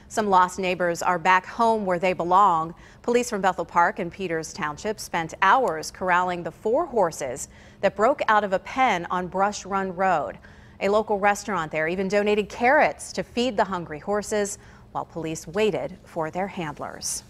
Some lost neighbors are back home where they belong. Police from Bethel Park and Peters Township spent hours corralling the 4 horses that broke out of a pen on Brush Run Road. A local restaurant there even donated carrots to feed the hungry horses while police waited for their handlers.